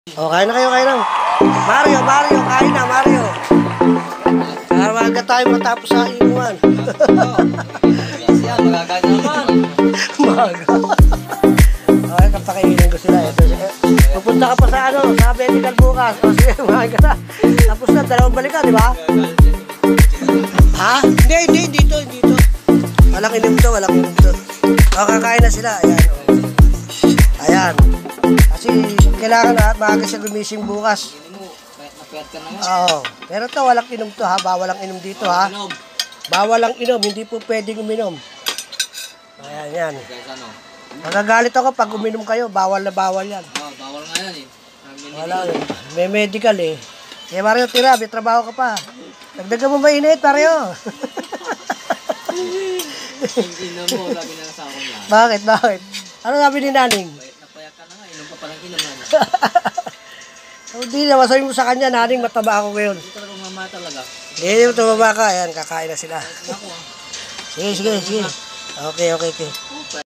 O, kain na kayo, kain na. Mario, kain na, Mario. Para maaga tayo matapos sa inuman. Siya, magagalit naman. Maaga. Okay, kapakainin ko sila. Ito, pupunta ka pa sa ano, sa medical bukas. O sige, maaga na. Tapos na, dalawang balik ka, di ba? Ha? Hindi, dito. Walang inom to. O, kakain na sila. Ayan. Kasi kailangan na maaga siya gumising bukas. Napayat ka naman. Oo. Pero to walang inom to ha. Bawal ang inom dito ha. Bawal ang inom. Hindi po pwedeng uminom. Ayan yan. Guys, ano? Magagalit ako pag uminom kayo. Bawal na bawal yan. Bawal nga yan eh. Wala eh. May medical eh. Kaya Mario, tira. May trabaho ka pa. Dagdagan mo mainit, Mario. Inom mo, sabi na sa akin yan. Bakit? Ano sabi ni Naning? Napayat ka na nga, inom pa palang inom na. Hindi na, masabi mo sa kanya, Naning, mataba ako ngayon. Hindi talaga mama talaga. Hindi mo tumaba ka. Ayan, kakain na sila. Ako ah. Sige. Okay. Payat